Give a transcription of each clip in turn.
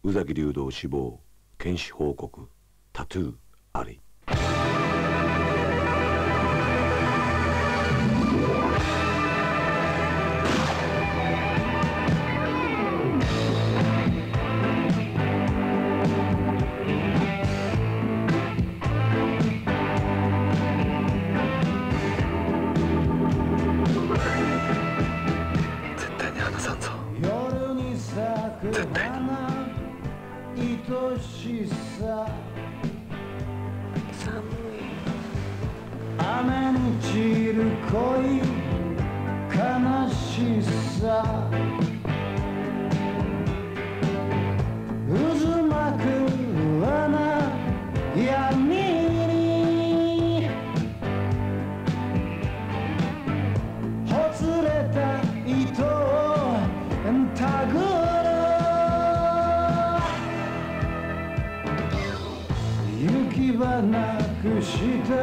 宇崎竜童死亡、検視報告、タトゥーあり。 絶対に離さんぞ。絶対に。 愛しさ、 寒い。 雨に散る恋、悲しさ、渦巻く穴、闇にほつれた糸をたぐる行き場なくした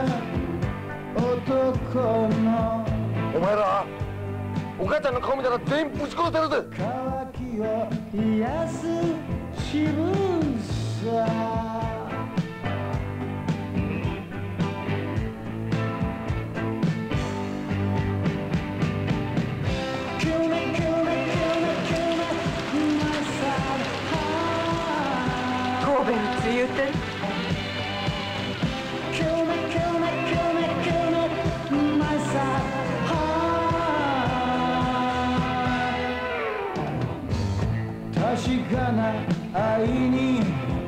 男の。 お前らお母ちゃんの顔見たら全員ぶち殺せるぜ。 渇きを癒す渋さ、 神戸に梅雨って確かな愛に